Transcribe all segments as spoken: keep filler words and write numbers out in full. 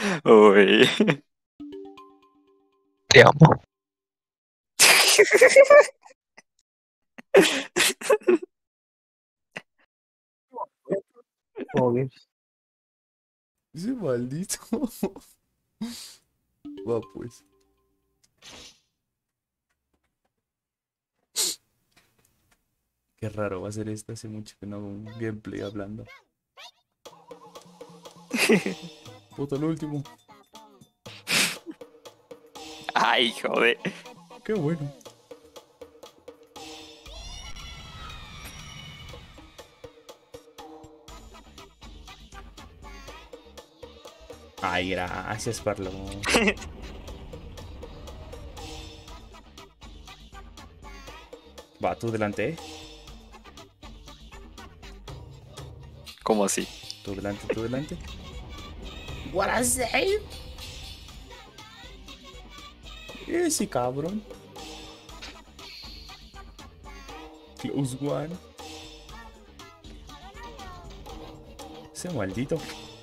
Uy. Te amo. Obvio. Ese maldito. Va pues. Qué raro va a ser esto. Hace mucho que no hago un gameplay hablando. Puta, el último. Ay, joder. Qué bueno. Ay, gracias, Parlo. Va, tú delante, ¿eh? ¿Cómo así? Tú delante, tú delante. What a save. Ese cabrón. Close one. Ese maldito.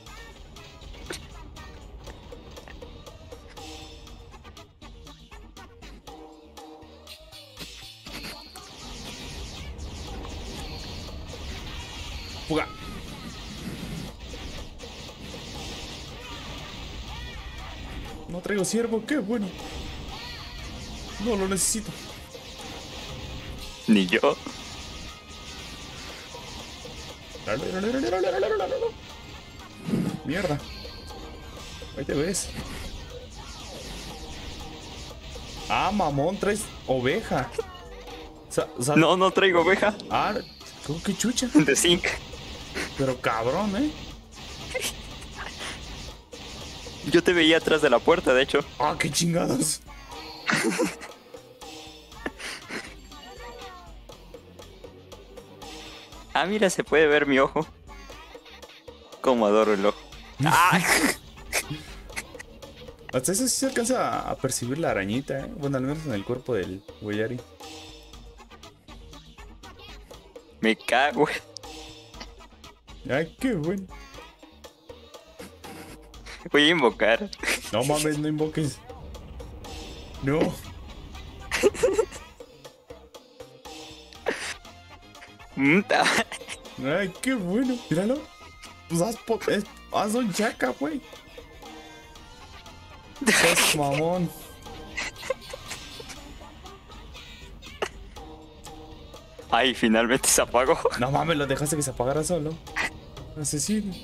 Fuga. No traigo ciervo, qué bueno. No lo necesito. Ni yo. Mierda. Ahí te ves. Ah, mamón, traes oveja. Sa- sa- No, no traigo oveja. Ah, ¿cómo que chucha? De zinc. Pero cabrón, ¿eh? Yo te veía atrás de la puerta, de hecho. Ah, qué chingados. Ah, mira, se puede ver mi ojo. Como adoro el ojo. ¡Ah! Hasta eso sí se alcanza a percibir la arañita, ¿eh? Bueno, al menos en el cuerpo del Weyari. Me cago. Ay, qué bueno. Voy a invocar. No mames, no invoques. No. Mm, ta- Ay, qué bueno. Míralo. Pues haz, po- es- haz un chaca, güey. Es mamón. Ay, finalmente se apagó. No mames, lo dejaste que se apagara solo. Asesino.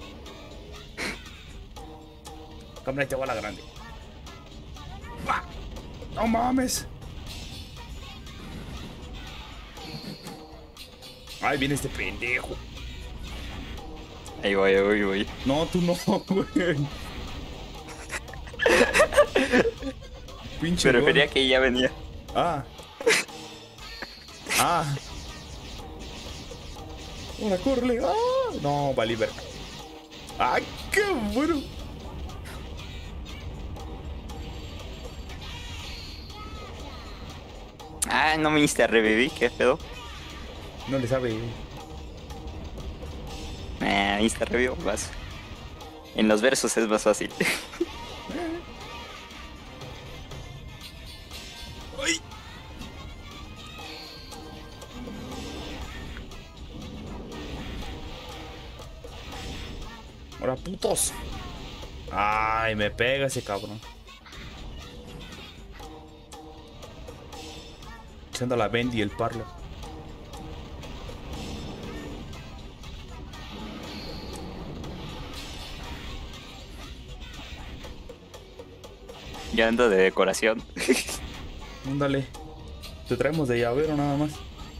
Cámara, te va la grande. ¡Ah! No mames. Ay, viene este pendejo. Ahí voy, ahí voy, ahí voy. No, tú no, güey. Pinche Me gol. refería a que ya venía. Ah. Ah. Ahora, córrele. Ah. No, valí verga. Ay, qué bueno. Ah, no me insta reviví, qué pedo. No le sabe. Ah, insta revivo, vas. En los versos es más fácil. Ay. Ahora, putos. Ay, me pega ese cabrón. Echando la Bendy y el Parlo. Ya ando de decoración. Ándale. Te traemos de llavero nada más.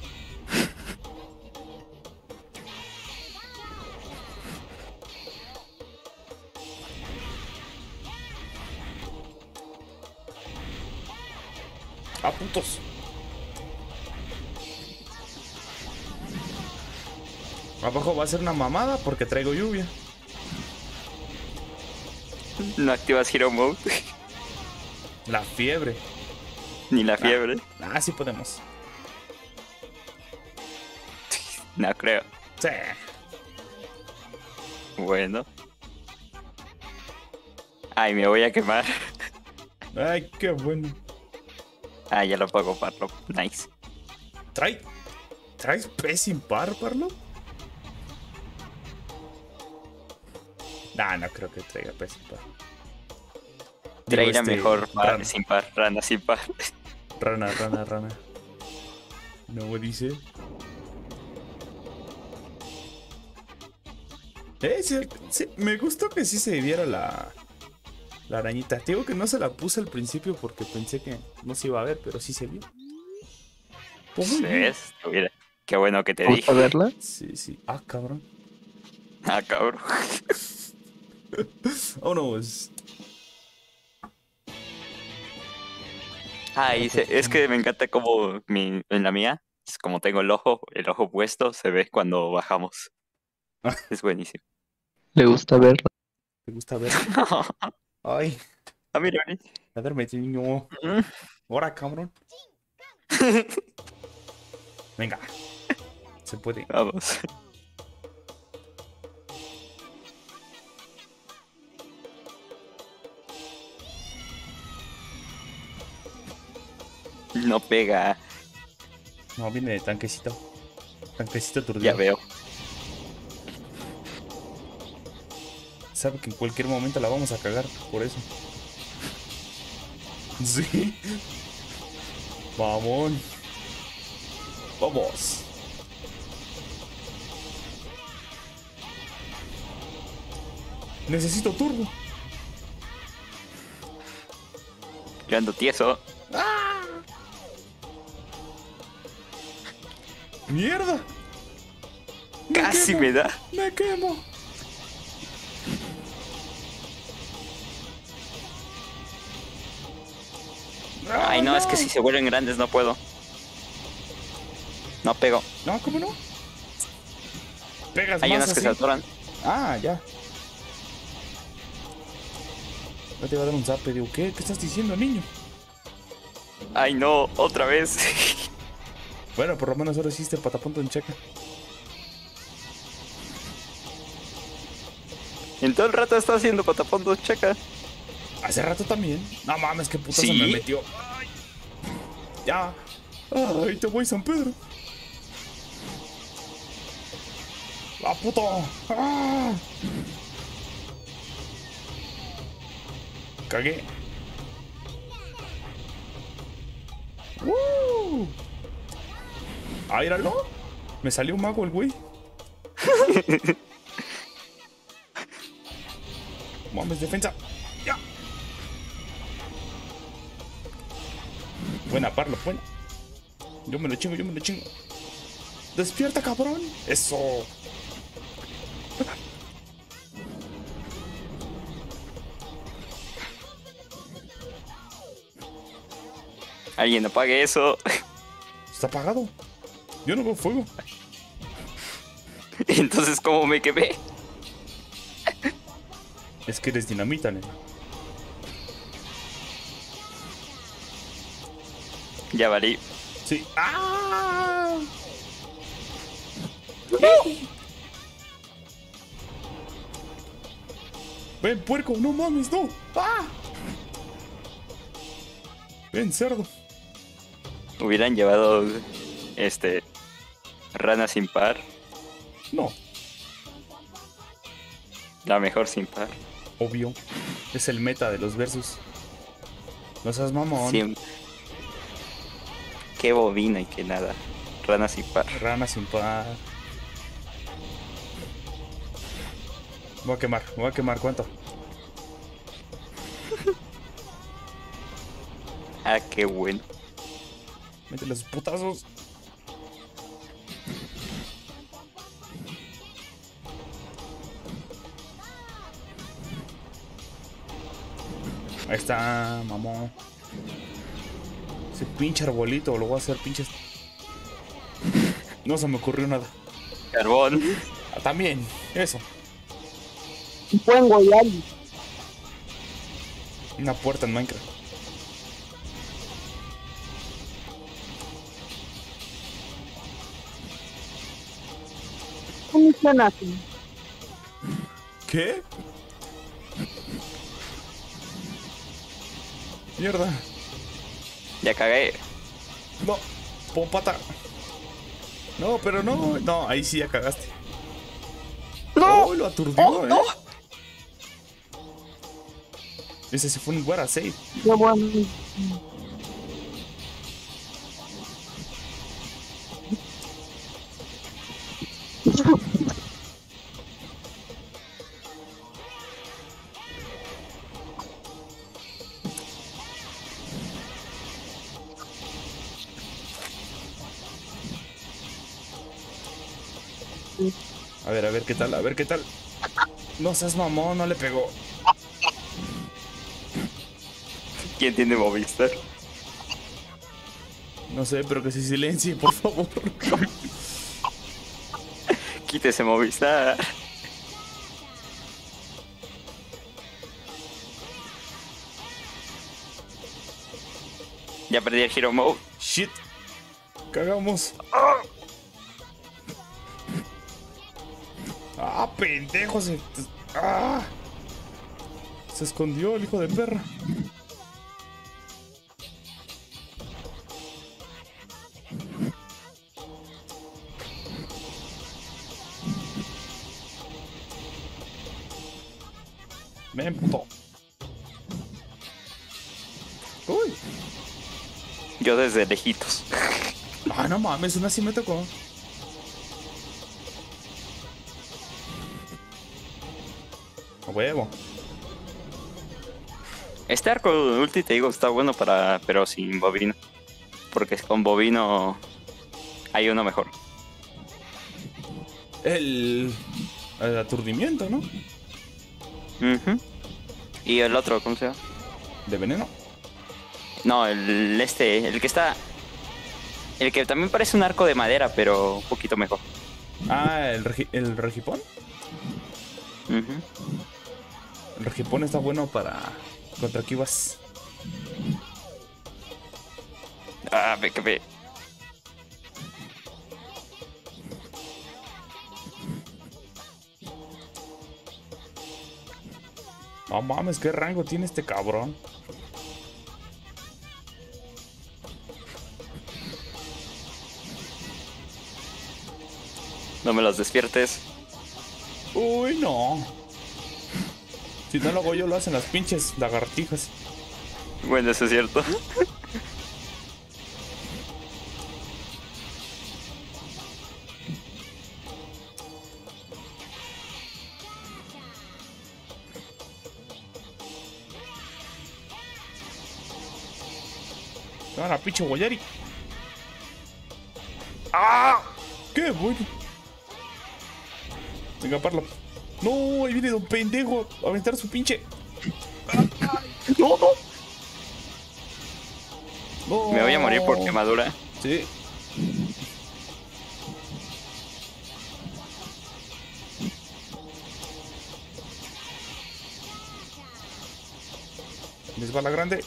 ¡Ah, putos! Abajo va a ser una mamada porque traigo lluvia. No activas Hero Mode. La fiebre. Ni la fiebre. Ah, sí podemos. No creo. Sí. Bueno. Ay, me voy a quemar. Ay, qué bueno. Ah, ya lo puedo Parlo. Nice. ¿Trae, ¿Traes pez sin par, Parlo? Nah, no creo que traiga pez sin par. Trae la este, mejor par, rana. sin par, rana sin par. Rana, rana, rana. No dice. Eh, sí, sí, me gustó que sí se viera la, la arañita. Te digo que no se la puse al principio porque pensé que no se iba a ver, pero sí se vio. Pues muy bien. ¿Ves? Mira, qué bueno que te ¿Te gusta dije. verla? Sí, sí. Ah, cabrón. Ah, cabrón. Oh, no, es... Ah, y se- es que me encanta como mi, en la mía, es como tengo el ojo, el ojo puesto, se ve cuando bajamos. Es buenísimo. ¿Le gusta verla? ¿Te gusta ver? Ay, Ah, mira, mira. a ver, me niño. Ahora, cabrón. Venga. Se puede. Vamos. No pega, No, viene de tanquecito. Tanquecito ya aturdido. veo. Sabe que en cualquier momento la vamos a cagar, por eso. Sí. Vamos. Vamos. Necesito turbo. Yo ando tieso. ¡Mierda! Me Casi quemo, me da. ¡Me quemo! Ay, no, es que si se vuelven grandes no puedo. No pego. No, ¿cómo no? Pegas Hay más unas que así. se atoran. Ah, ya. No te va a dar un zape. Digo, ¿qué? ¿Qué estás diciendo, niño? Ay, no, otra vez. Bueno, por lo menos ahora hiciste patapunto en checa. En todo el rato está haciendo patapondo, checa. Hace rato también. No mames, qué puta se ¿Sí? me metió. Ay. Ya. Ay, te voy, San Pedro. ¡La puta! ¡Ah! Cagué. ¡Woo! Ah, míralo. Me salió un mago el güey. Mames, defensa. Ya. Buena, Parlo, buena. Yo me lo chingo, yo me lo chingo. Despierta, cabrón. Eso. Alguien apague eso. Está apagado. Yo no veo fuego. Entonces, ¿cómo me quemé? Es que eres dinamita, nene. Ya valí. Sí. ¡Ah! Ven, puerco, no mames, no. ¡Ah! Ven, cerdo. Hubieran llevado este rana sin par. No, La mejor sin par. obvio. Es el meta de los versus. No seas mamón. Siempre. Qué bobina y qué nada. Rana sin par. Rana sin par. Me voy a quemar, me voy a quemar. ¿Cuánto? Ah, qué bueno. Métele los putazos. Ahí está, mamón. Ese pinche arbolito lo voy a hacer pinches. No se me ocurrió nada. Carbón. Ah, también, eso. Un buen Goyali. Una puerta en Minecraft. ¿Cómo funciona así? ¿Qué? Mierda. Ya cagué. No, pompata. No, pero no, no, ahí sí ya cagaste. ¡No! Oh, lo aturdió, Oh, eh. no. Ese se fue un guara save. Qué bueno. A ver, a ver qué tal, a ver qué tal. No seas mamón, no le pegó. ¿Quién tiene Movistar? No sé, pero que se silencie, por favor. Quítese Movistar. Ya perdí el Hero Mode. Shit. Cagamos. Ah, pendejo. Se... Ah. Se escondió el hijo de perra. Ven, puto. Uy. Yo desde lejitos. Ah, no mames, una sí me tocó. A huevo. Este arco ulti te digo está bueno para, pero sin bobino. Porque con bobino hay uno mejor. El... El aturdimiento, ¿no? Ujú. Y el otro, ¿cómo se llama? De veneno. No, el este, el que está... El que también parece un arco de madera, pero un poquito mejor. Ah, el, regi el regipón. Ujú. El regipón está bueno para... Contra Kivas. Ah, ve que ve. No mames, qué rango tiene este cabrón. No me los despiertes. Uy, no. Si no lo hago yo, lo hacen las pinches lagartijas. Bueno, eso es cierto. Ahora, pinche Guayari. ¡Ah! ¡Qué bueno! Venga, parlo. No, ahí viene don pendejo a aventar su pinche. No, no. No. Me voy a morir por quemadura. Sí. Les va la grande.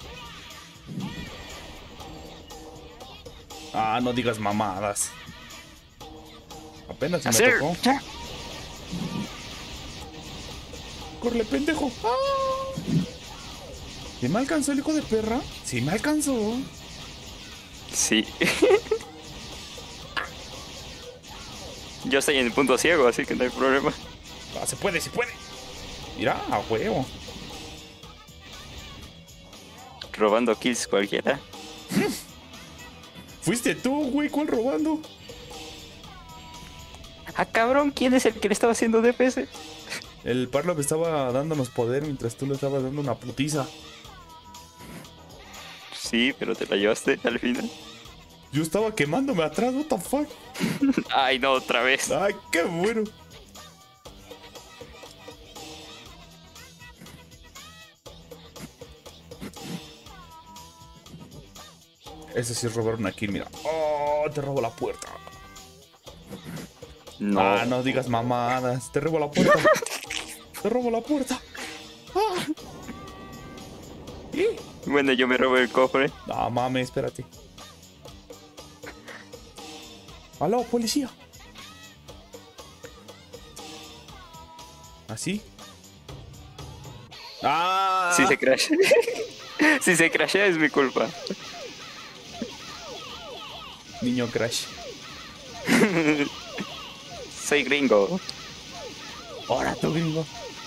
Ah, no digas mamadas. Apenas se me tocó. ¡Corre, pendejo! ¡Ah! ¿Sí me alcanzó el hijo de perra? Sí me alcanzó. Sí. Yo estoy en el punto ciego, así que no hay problema. Ah, se puede, se puede. Mira, a huevo. Robando kills cualquiera. Fuiste tú, güey, ¿cuál robando? Ah, cabrón, ¿quién es el que le estaba haciendo D P S? El Parlo me estaba dándonos poder mientras tú le estabas dando una putiza. Sí, pero te la llevaste al final. Yo estaba quemándome atrás, what the fuck. Ay, no, otra vez. Ay, qué bueno. Ese sí es robar una kill, mira. Oh, te robo la puerta. No. Ah, no digas mamadas. Te robo la puerta. Te robo la puerta. Ah. ¿Y? Bueno, yo me robo el cofre. No mames, espérate. Aló, policía. ¿Así? Ah. Sí se crash. Si se crashea es mi culpa. Niño Crash. Soy gringo. Ahora tú, gringo.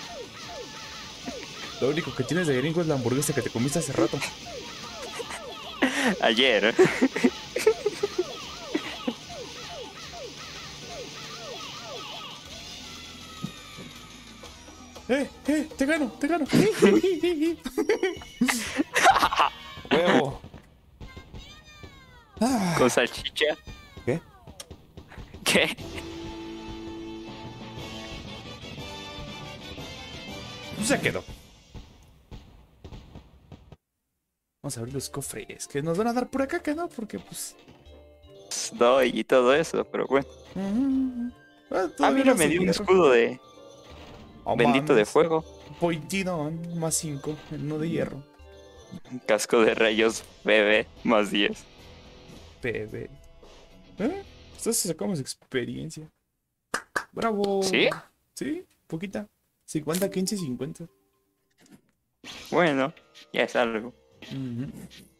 Lo único que tienes de gringo es la hamburguesa que te comiste hace rato. Ayer. ¡Eh, eh! ¡Te gano, te gano! ¡Huevo! Ah, ¿Con salchicha? ¿qué? ¿Qué? Se quedó. Vamos a abrir los cofres. Que nos van a dar pura caca, ¿no? Porque, pues... Doy y todo eso, pero bueno. mm, ah, Ah, todavía mira, no me se dio un hierro. escudo de Oh, bendito de mames. fuego. Poitidón, más cinco, no de hierro. Un casco de rayos bebé más diez. Bebé. ¿Eh? Entonces sacamos experiencia. ¡Bravo! ¿Sí? Sí, poquita. cincuenta, quince, cincuenta. Bueno, ya es algo. Ujú.